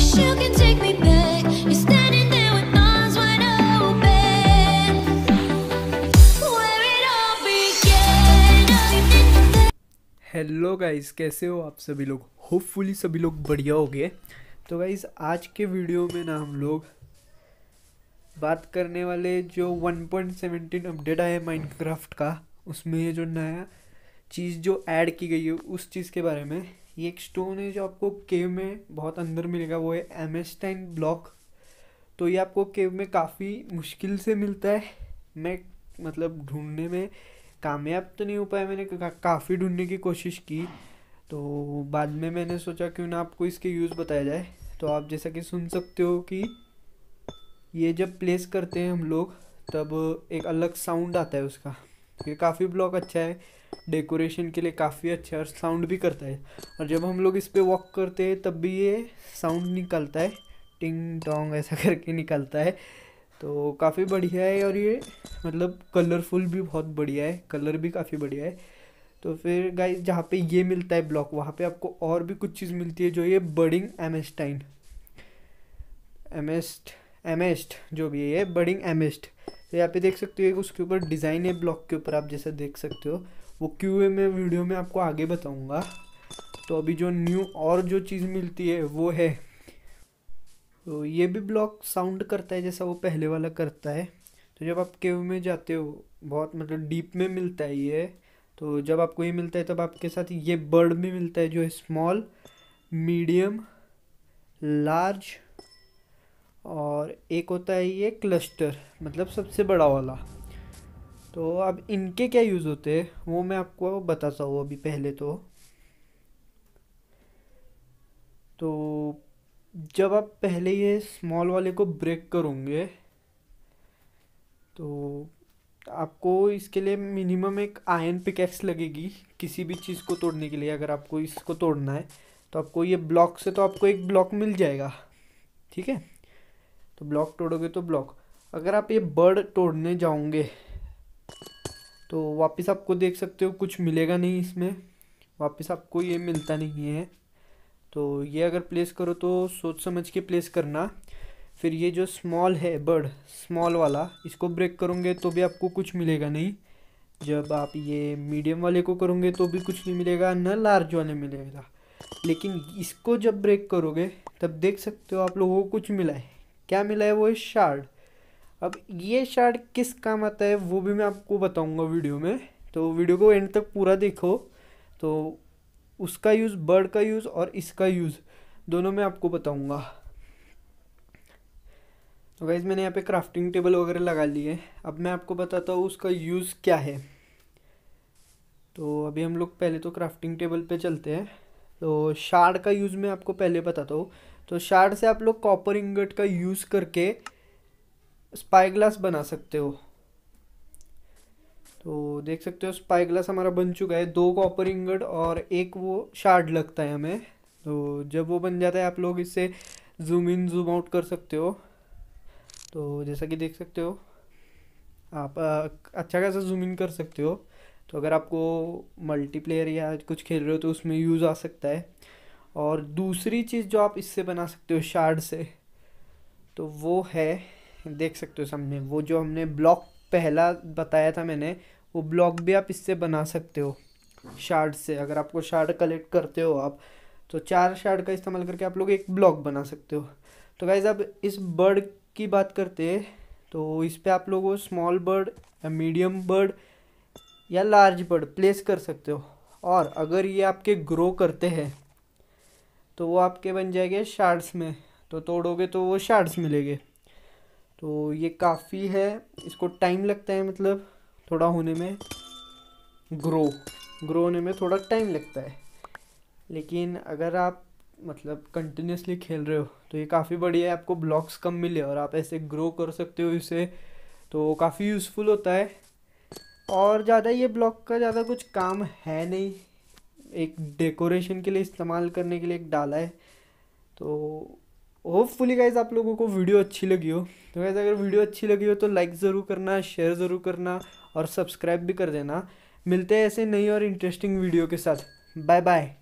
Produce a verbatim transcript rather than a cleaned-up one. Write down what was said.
wish you can take me back. You're standing there with arms wide open, where it all began. Hello guys, कैसे हो आप सभी लोग? Hopefully सभी लोग बढ़िया हो गए। तो गाइस आज के वीडियो में ना हम लोग बात करने वाले जो वन पॉइंट सेवनटीन अपडेट आया है माइनक्राफ्ट का, उसमें ये जो नया चीज़ जो ऐड की गई है उस चीज़ के बारे में। ये एक स्टोन है जो आपको केव में बहुत अंदर मिलेगा, वो है एमेस्टाइन ब्लॉक। तो ये आपको केव में काफ़ी मुश्किल से मिलता है। मैं मतलब ढूंढने में कामयाब तो नहीं हो पाया, मैंने का, काफ़ी ढूंढने की कोशिश की। तो बाद में मैंने सोचा क्यों ना आपको इसके यूज़ बताया जाए। तो आप जैसा कि सुन सकते हो कि ये जब प्लेस करते हैं हम लोग तब एक अलग साउंड आता है उसका। ये काफ़ी ब्लॉक अच्छा है, डेकोरेशन के लिए काफ़ी अच्छा है और साउंड भी करता है। और जब हम लोग इस पर वॉक करते हैं तब भी ये साउंड निकलता है, टिंग टोंग ऐसा करके निकलता है। तो काफ़ी बढ़िया है और ये मतलब कलरफुल भी बहुत बढ़िया है, कलर भी काफ़ी बढ़िया है। तो फिर गाइस जहाँ पे ये मिलता है ब्लॉक, वहाँ पे आपको और भी कुछ चीज़ मिलती है जो ये बर्डिंग एमेस्टाइन एमेस्ट एमेस्ट जो भी है ये बर्डिंग एमेस्ट। तो यहाँ पे देख सकते हो उसके ऊपर डिज़ाइन है ब्लॉक के ऊपर, आप जैसा देख सकते हो। वो क्यों है मैं वीडियो में आपको आगे बताऊँगा। तो अभी जो न्यू और जो चीज़ मिलती है वो है, तो ये भी ब्लॉक साउंड करता है जैसा वो पहले वाला करता है। तो जब आप केव में जाते हो, बहुत मतलब डीप में मिलता है ये। तो जब आपको ये मिलता है तब आपके साथ ये बर्ड भी मिलता है जो है स्मॉल, मीडियम, लार्ज, और एक होता है ये क्लस्टर, मतलब सबसे बड़ा वाला। तो अब इनके क्या यूज़ होते हैं वो मैं आपको बताता हूँ अभी। पहले तो तो जब आप पहले ये स्मॉल वाले को ब्रेक करोगे तो आपको इसके लिए मिनिमम एक आयरन पिकैक्स लगेगी किसी भी चीज़ को तोड़ने के लिए। अगर आपको इसको तोड़ना है तो आपको ये ब्लॉक से तो आपको एक ब्लॉक मिल जाएगा, ठीक है। तो ब्लॉक तोड़ोगे तो ब्लॉक। अगर आप ये बर्ड तोड़ने जाओगे तो वापस आपको देख सकते हो कुछ मिलेगा नहीं इसमें, वापस आपको ये मिलता नहीं है। तो ये अगर प्लेस करो तो सोच समझ के प्लेस करना। फिर ये जो स्मॉल है बर्ड, स्मॉल वाला, इसको ब्रेक करोगे तो भी आपको कुछ मिलेगा नहीं। जब आप ये मीडियम वाले को करोगे तो भी कुछ नहीं मिलेगा, न लार्ज वाले मिलेगा। लेकिन इसको जब ब्रेक करोगे तब देख सकते हो आप लोगों को कुछ मिला है। क्या मिला है? वो है शार्ड। अब ये शार्ड किस काम आता है वो भी मैं आपको बताऊंगा वीडियो में। तो वीडियो को एंड तक पूरा देखो। तो उसका यूज़, बर्ड का यूज़ और इसका यूज़ दोनों मैं आपको बताऊंगा। तो गाइस मैंने यहाँ पे क्राफ्टिंग टेबल वगैरह लगा ली है। अब मैं आपको बताता हूँ उसका यूज़ क्या है। तो अभी हम लोग पहले तो क्राफ्टिंग टेबल पे चलते हैं। तो शार्ड का यूज़ मैं आपको पहले बताता हूँ। तो शार्ड से आप लोग कॉपर इंगट का यूज़ करके स्पाई ग्लास बना सकते हो। तो देख सकते हो स्पाई ग्लास हमारा बन चुका है। दो कॉपर इंगट और एक वो शार्ड लगता है हमें। तो जब वो बन जाता है आप लोग इससे जूम इन जूम आउट कर सकते हो। तो जैसा कि देख सकते हो आप आ, अच्छा खासा जूम इन कर सकते हो। तो अगर आपको मल्टीप्लेयर या कुछ खेल रहे हो तो उसमें यूज़ आ सकता है। और दूसरी चीज़ जो आप इससे बना सकते हो शार्ड से, तो वो है, देख सकते हो सामने वो जो हमने ब्लॉक पहला बताया था मैंने, वो ब्लॉक भी आप इससे बना सकते हो शार्ड से। अगर आपको शार्ड कलेक्ट करते हो आप, तो चार शार्ड का इस्तेमाल करके आप लोग एक ब्लॉक बना सकते हो। तो गाइज अब इस बर्ड की बात करते हैं। तो इस पर आप लोगों स्मॉल बर्ड या मीडियम बर्ड या लार्ज बर्ड प्लेस कर सकते हो। और अगर ये आपके ग्रो करते हैं तो वो आपके बन जाएंगे शार्ड्स में। तो तोड़ोगे तो वो शार्ड्स मिलेंगे। तो ये काफ़ी है, इसको टाइम लगता है, मतलब थोड़ा होने में, ग्रो ग्रो होने में थोड़ा टाइम लगता है। लेकिन अगर आप मतलब कंटिन्यूसली खेल रहे हो तो ये काफ़ी बढ़िया है, आपको ब्लॉक्स कम मिले और आप ऐसे ग्रो कर सकते हो इसे। तो काफ़ी यूज़फुल होता है। और ज़्यादा ये ब्लॉक का ज़्यादा कुछ काम है नहीं, एक डेकोरेशन के लिए इस्तेमाल करने के लिए एक डाला है। तो होपफुली गाइज आप लोगों को वीडियो अच्छी लगी हो। तो गाइज अगर वीडियो अच्छी लगी हो तो लाइक ज़रूर करना, शेयर ज़रूर करना और सब्सक्राइब भी कर देना। मिलते हैं ऐसे नई और इंटरेस्टिंग वीडियो के साथ। Bye bye.